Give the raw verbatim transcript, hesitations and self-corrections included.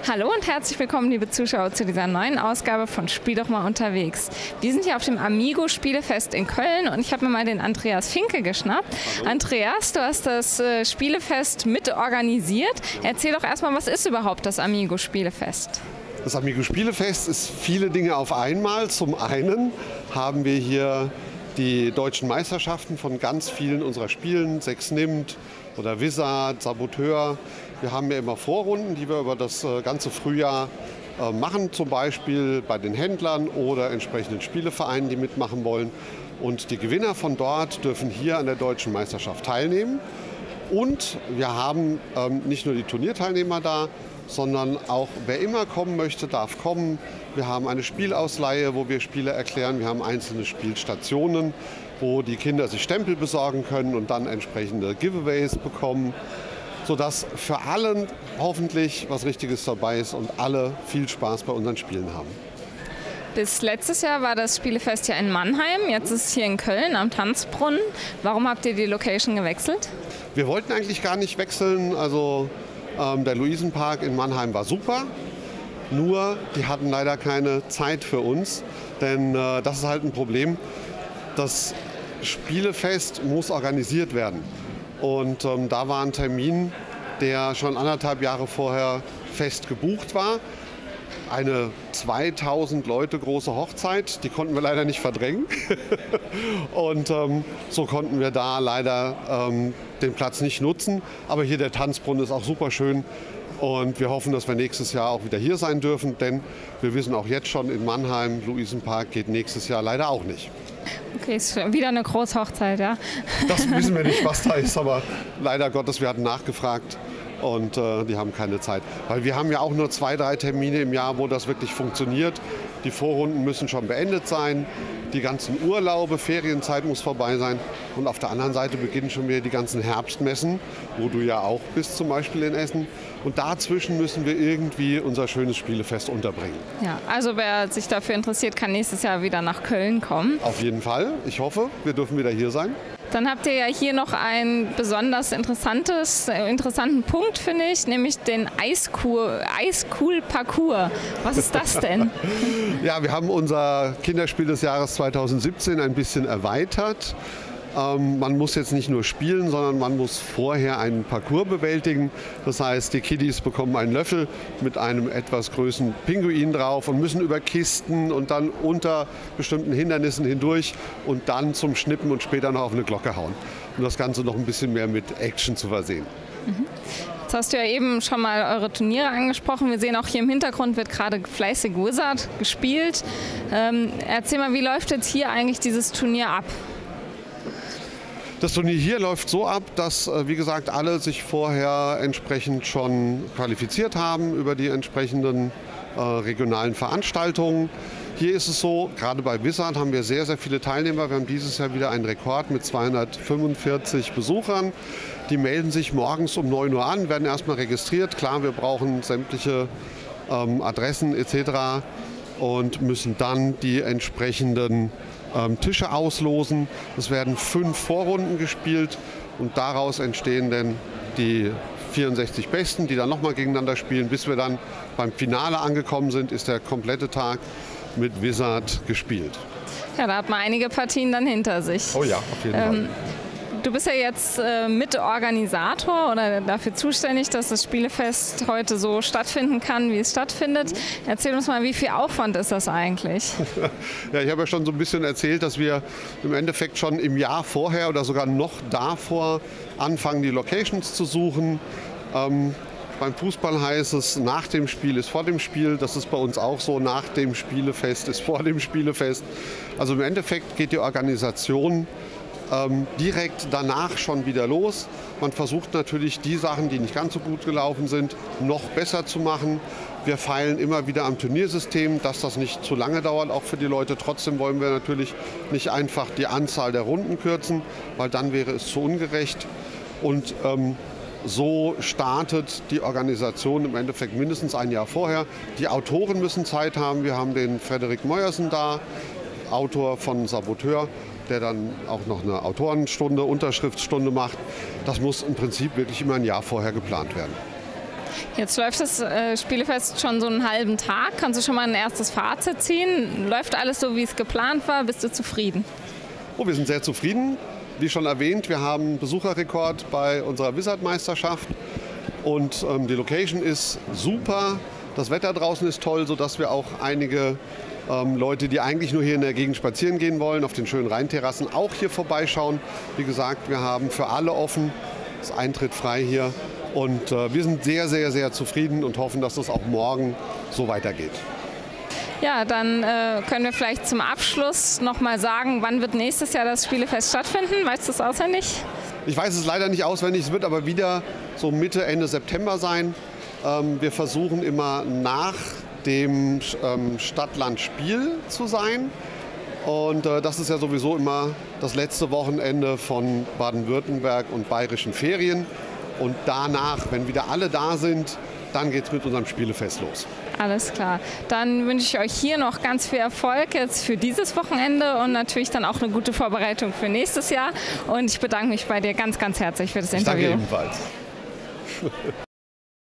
Hallo und herzlich willkommen, liebe Zuschauer, zu dieser neuen Ausgabe von Spiel doch mal unterwegs. Wir sind hier auf dem Amigo Spielefest in Köln und ich habe mir mal den Andreas Finke geschnappt. Hallo. Andreas, du hast das äh, Spielefest mit organisiert. Erzähl doch erstmal, was ist überhaupt das Amigo Spielefest? Das Amigo Spielefest ist viele Dinge auf einmal. Zum einen haben wir hier die deutschen Meisterschaften von ganz vielen unserer Spielen, Sechs nimmt oder Wizard, Saboteur. Wir haben ja immer Vorrunden, die wir über das ganze Frühjahr äh, machen, zum Beispiel bei den Händlern oder entsprechenden Spielevereinen, die mitmachen wollen. Und die Gewinner von dort dürfen hier an der deutschen Meisterschaft teilnehmen. Und wir haben ähm, nicht nur die Turnierteilnehmer da, sondern auch wer immer kommen möchte, darf kommen. Wir haben eine Spielausleihe, wo wir Spiele erklären. Wir haben einzelne Spielstationen, wo die Kinder sich Stempel besorgen können und dann entsprechende Giveaways bekommen, sodass für alle hoffentlich was Richtiges dabei ist und alle viel Spaß bei unseren Spielen haben. Bis letztes Jahr war das Spielefest ja in Mannheim, jetzt ist es hier in Köln am Tanzbrunnen. Warum habt ihr die Location gewechselt? Wir wollten eigentlich gar nicht wechseln. Also ähm, der Luisenpark in Mannheim war super, nur die hatten leider keine Zeit für uns, denn äh, das ist halt ein Problem. Das Spielefest muss organisiert werden. Und ähm, da war ein Termin, der schon anderthalb Jahre vorher fest gebucht war. Eine zweitausend Leute große Hochzeit, die konnten wir leider nicht verdrängen. Und ähm, so konnten wir da leider ähm, den Platz nicht nutzen. Aber hier der Tanzbrunnen ist auch super schön. Und wir hoffen, dass wir nächstes Jahr auch wieder hier sein dürfen. Denn wir wissen auch jetzt schon, in Mannheim, Luisenpark geht nächstes Jahr leider auch nicht. Okay, ist wieder eine Großhochzeit, ja? Das wissen wir nicht, was da ist, aber leider Gottes, wir hatten nachgefragt und äh, die haben keine Zeit. Weil wir haben ja auch nur zwei, drei Termine im Jahr, wo das wirklich funktioniert. Die Vorrunden müssen schon beendet sein, die ganzen Urlaube, Ferienzeit muss vorbei sein. Und auf der anderen Seite beginnen schon wieder die ganzen Herbstmessen, wo du ja auch bist, zum Beispiel in Essen. Und dazwischen müssen wir irgendwie unser schönes Spielefest unterbringen. Ja, also wer sich dafür interessiert, kann nächstes Jahr wieder nach Köln kommen. Auf jeden Fall. Ich hoffe, wir dürfen wieder hier sein. Dann habt ihr ja hier noch einen besonders interessantes, äh, interessanten Punkt, finde ich, nämlich den Eiscool-Parcours. Was ist das denn? Ja, wir haben unser Kinderspiel des Jahres zweitausendsiebzehn ein bisschen erweitert. Ähm, man muss jetzt nicht nur spielen, sondern man muss vorher einen Parcours bewältigen. Das heißt, die Kiddies bekommen einen Löffel mit einem etwas größeren Pinguin drauf und müssen über Kisten und dann unter bestimmten Hindernissen hindurch und dann zum Schnippen und später noch auf eine Glocke hauen, um das Ganze noch ein bisschen mehr mit Action zu versehen. Mhm. Jetzt hast du ja eben schon mal eure Turniere angesprochen. Wir sehen auch hier im Hintergrund wird gerade fleißig Wizard gespielt. Ähm, erzähl mal, wie läuft jetzt hier eigentlich dieses Turnier ab? Das Turnier hier läuft so ab, dass, wie gesagt, alle sich vorher entsprechend schon qualifiziert haben über die entsprechenden äh, regionalen Veranstaltungen. Hier ist es so, gerade bei Wizard haben wir sehr, sehr viele Teilnehmer. Wir haben dieses Jahr wieder einen Rekord mit zweihundertfünfundvierzig Besuchern. Die melden sich morgens um neun Uhr an, werden erstmal registriert. Klar, wir brauchen sämtliche ähm, Adressen et cetera und müssen dann die entsprechenden ähm, Tische auslosen. Es werden fünf Vorrunden gespielt und daraus entstehen dann die vierundsechzig Besten, die dann nochmal gegeneinander spielen. Bis wir dann beim Finale angekommen sind, ist der komplette Tag mit Wizard gespielt. Ja, da hat man einige Partien dann hinter sich. Oh ja, auf jeden ähm, Fall. Du bist ja jetzt äh, Mitorganisator oder dafür zuständig, dass das Spielefest heute so stattfinden kann, wie es stattfindet. Erzähl uns mal, wie viel Aufwand ist das eigentlich? Ja, ich habe ja schon so ein bisschen erzählt, dass wir im Endeffekt schon im Jahr vorher oder sogar noch davor anfangen, die Locations zu suchen. Ähm, beim Fußball heißt es, nach dem Spiel ist vor dem Spiel. Das ist bei uns auch so, nach dem Spielefest ist vor dem Spielefest. Also im Endeffekt geht die Organisation Ähm, direkt danach schon wieder los. Man versucht natürlich die Sachen, die nicht ganz so gut gelaufen sind, noch besser zu machen. Wir feilen immer wieder am Turniersystem, dass das nicht zu lange dauert, auch für die Leute. Trotzdem wollen wir natürlich nicht einfach die Anzahl der Runden kürzen, weil dann wäre es zu ungerecht. Und ähm, so startet die Organisation im Endeffekt mindestens ein Jahr vorher. Die Autoren müssen Zeit haben. Wir haben den Frederik Meuersen da, Autor von Saboteur, der dann auch noch eine Autorenstunde, Unterschriftsstunde macht. Das muss im Prinzip wirklich immer ein Jahr vorher geplant werden. Jetzt läuft das äh, Spielefest schon so einen halben Tag. Kannst du schon mal ein erstes Fazit ziehen? Läuft alles so, wie es geplant war? Bist du zufrieden? Oh, wir sind sehr zufrieden. Wie schon erwähnt, wir haben einen Besucherrekord bei unserer Wizard-Meisterschaft und ähm, die Location ist super. Das Wetter draußen ist toll, sodass wir auch einige ähm, Leute, die eigentlich nur hier in der Gegend spazieren gehen wollen, auf den schönen Rheinterrassen auch hier vorbeischauen. Wie gesagt, wir haben für alle offen, ist Eintritt frei hier und äh, wir sind sehr, sehr, sehr zufrieden und hoffen, dass das auch morgen so weitergeht. Ja, dann äh, können wir vielleicht zum Abschluss noch mal sagen, wann wird nächstes Jahr das Spielefest stattfinden? Weißt du es auswendig? Ich weiß es leider nicht auswendig, es wird aber wieder so Mitte, Ende September sein. Ähm, wir versuchen immer nach dem ähm, Stadt-Land-Spiel zu sein. Und äh, das ist ja sowieso immer das letzte Wochenende von Baden-Württemberg und bayerischen Ferien. Und danach, wenn wieder alle da sind, dann geht es mit unserem Spielefest los. Alles klar. Dann wünsche ich euch hier noch ganz viel Erfolg jetzt für dieses Wochenende und natürlich dann auch eine gute Vorbereitung für nächstes Jahr. Und ich bedanke mich bei dir ganz, ganz herzlich für das Interview. Ich danke ebenfalls.